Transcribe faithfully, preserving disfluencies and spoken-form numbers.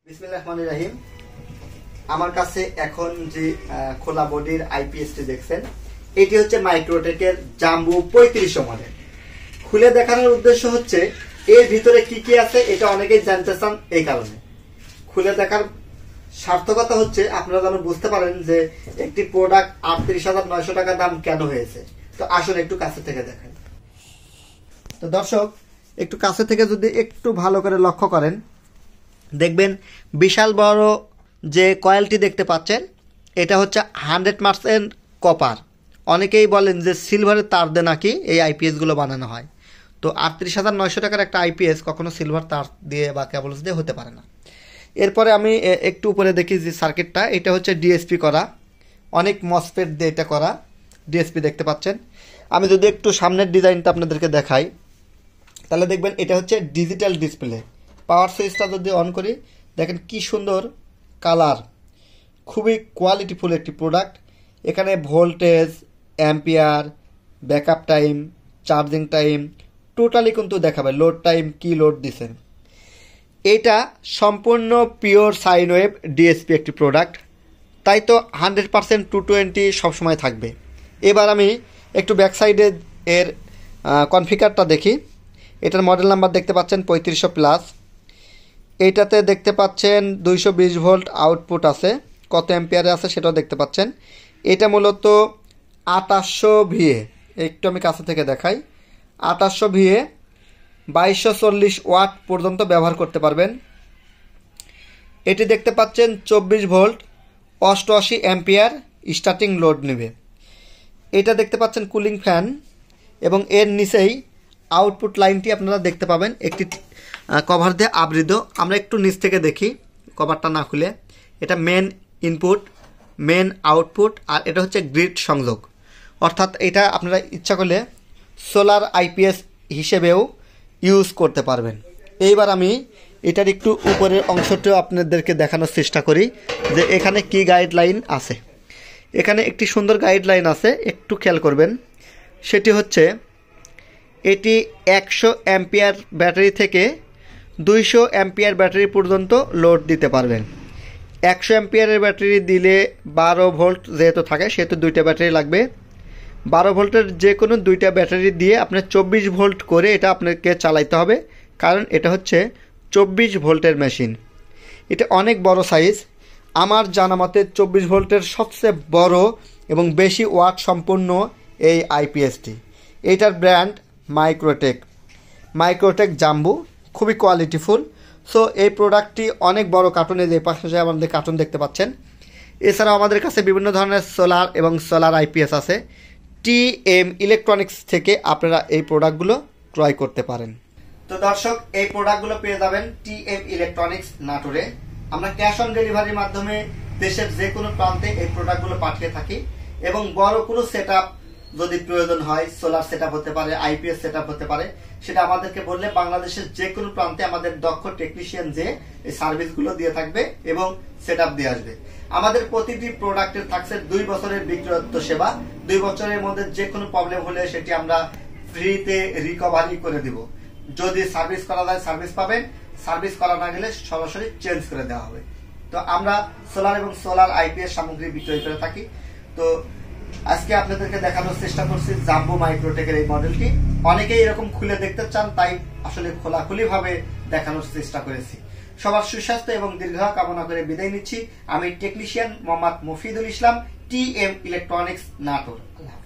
বিসমিল্লাহির রহমানির রহিম। আমার কাছে এখন যে খোলা বডির আইপিএসটি দেখছেন, এটি হচ্ছে মাইক্রোটেকের জাম্বু পঁয়ত্রিশশো মডেল। খুলে দেখানোর উদ্দেশ্য হচ্ছে এর ভিতরে কি কি আছে এটা অনেকেই জানতে চান। এই কারণে খুলে দেখার সার্থকতা হচ্ছে আপনারা যেন বুঝতে পারেন যে একটি প্রোডাক্ট আটত্রিশ হাজার নয়শো টাকা দাম কেন হয়েছে। তো আসুন একটু কাছে থেকে দেখেন। তো দর্শক, একটু কাছে থেকে যদি একটু ভালো করে লক্ষ্য করেন, দেখবেন বিশাল বড় যে কয়েলটি দেখতে পাচ্ছেন, এটা হচ্ছে হান্ড্রেড পার্সেন্ট কপার। অনেকেই বলেন যে সিলভারের তার দিয়ে নাকি এই আইপিএসগুলো বানানো হয়। তো আটত্রিশ হাজার নয়শো টাকার একটা আইপিএস কখনো সিলভার তার দিয়ে বা কেবলস দিয়ে হতে পারে না। এরপরে আমি একটু উপরে দেখি যে সার্কিটটা, এটা হচ্ছে ডিএসপি করা, অনেক মসফেট দিয়ে এটা করা ডিএসপি দেখতে পাচ্ছেন। আমি যদি একটু সামনের ডিজাইনটা আপনাদেরকে দেখাই, তাহলে দেখবেন এটা হচ্ছে ডিজিটাল ডিসপ্লে। পাওয়ার সুইচটা যদি অন করি, দেখেন কি সুন্দর কালার, খুবই কোয়ালিটিফুল একটি প্রোডাক্ট। এখানে voltage, ampere, backup time, charging time totally কিন্তু দেখাবে, লোড টাইম কি লোড দিছেন। এটা সম্পূর্ণ পিওর সাইন ওয়েভ ডিএসপি একটি প্রোডাক্ট, তাই তো হান্ড্রেড পারসেন্ট টু টোয়েন্টি সবসময় থাকবে। এবার আমি একটু ব্যাক সাইডে এর কনফিগারটা দেখি। এটার মডেল নাম্বার দেখতে পাচ্ছেন পঁয়ত্রিশশো প্লাস। এইটাতে দেখতে পাচ্ছেন দুইশো বিশ ভোল্ট আউটপুট আছে, কত অ্যাম্পিয়ারে আছে সেটাও দেখতে পাচ্ছেন। এটা মূলত আঠাশশো ভিএ, একটু আমি কাছে থেকে দেখাই, আঠাশশো ভিএ বাইশশো চল্লিশ ওয়াট পর্যন্ত ব্যবহার করতে পারবেন। এটি দেখতে পাচ্ছেন চব্বিশ ভোল্ট অষ্টআশি অ্যাম্পিয়ার স্টার্টিং লোড নেবে। এটা দেখতে পাচ্ছেন কুলিং ফ্যান, এবং এর নিচেই আউটপুট লাইনটি আপনারা দেখতে পাবেন একটি কভার দিয়ে আবৃত। আমরা একটু নিচ থেকে দেখি, কভারটা না খুলে। এটা মেন ইনপুট, মেন আউটপুট, আর এটা হচ্ছে গ্রিড সংযোগ। অর্থাৎ এটা আপনারা ইচ্ছা করলে সোলার আইপিএস হিসেবেও ইউজ করতে পারবেন। এইবার আমি এটার একটু উপরের অংশটিও আপনাদেরকে দেখানোর চেষ্টা করি যে এখানে কি গাইডলাইন আছে। এখানে একটি সুন্দর গাইডলাইন আছে, একটু খেয়াল করবেন। সেটি হচ্ছে এটি একশো অ্যাম্পিয়ার ব্যাটারি থেকে দুইশো অ্যাম্পিয়ার ব্যাটারি পর্যন্ত লোড দিতে পারবেন। একশো অ্যাম্পিয়ারের ব্যাটারি দিলে বারো ভোল্ট যেহেতু থাকে, সেহেতু দুইটা ব্যাটারি লাগবে। বারো ভোল্টের যে কোনো দুইটা ব্যাটারি দিয়ে আপনার চব্বিশ ভোল্ট করে এটা আপনাকে চালাইতে হবে, কারণ এটা হচ্ছে চব্বিশ ভোল্টের মেশিন। এটা অনেক বড় সাইজ। আমার জানা মতে চব্বিশ ভোল্টের সবচেয়ে বড় এবং বেশি ওয়াট সম্পন্ন এই আইপিএসটি। এইটার ব্র্যান্ড মাইক্রোটেক, মাইক্রোটেক জাম্বু, খুবই কোয়ালিটিফুল। সো এই প্রোডাক্টটি অনেক বড় কার্টুনে, যে পাশে আমাদের কার্টুন দেখতে পাচ্ছেন। এছাড়াও আমাদের কাছে বিভিন্ন ধরনের সোলার এবং সোলার আইপিএস আছে। টি এম ইলেকট্রনিক্স থেকে আপনারা এই প্রোডাক্টগুলো ক্রয় করতে পারেন। তো দর্শক, এই প্রোডাক্টগুলো পেয়ে যাবেন টি এম ইলেকট্রনিক্স নাটোরে। আমরা ক্যাশ অন ডেলিভারির মাধ্যমে দেশের যে কোনো প্রান্তে এই প্রোডাক্টগুলো পাঠিয়ে থাকি, এবং বড় কোনো সেট যদি প্রয়োজন হয়, সোলার সেট হতে পারে, আইপিএস সেট হতে পারে, সেটা আমাদেরকে বললে বাংলাদেশের যে কোনো প্রান্তে আমাদের দক্ষ টেকনিশিয়ান যে এই সার্ভিসগুলো দিয়ে থাকবে এবং সেট আপ দিয়ে আসবে। আমাদের প্রতিটি প্রোডাক্টের থাকছে দুই বছরের বিক্রয়ত্ব সেবা। দুই বছরের মধ্যে যে কোনো প্রবলেম হলে সেটি আমরা ফ্রিতে রিকভারি করে দিব। যদি সার্ভিস করা যায় সার্ভিস পাবেন, সার্ভিস করা না গেলে সরাসরি চেঞ্জ করে দেওয়া হবে। তো আমরা সোলার এবং সোলার আইপিএস সামগ্রী বিক্রয় করে থাকি। তো আজকে আপনাদেরকে দেখানোর চেষ্টা করছি জাম্বু মাইক্রোটেকের এই মডেলটি। অনেকেই এরকম খুলে দেখতে চান, তাই আসলে খোলাখুলি ভাবে দেখানোর চেষ্টা করেছি। সবার সুস্বাস্থ্য এবং দীর্ঘায়ু কামনা করে বিদায় নিচ্ছি। আমি technician Mohammad Mofidul Islam, T M electronics Natore.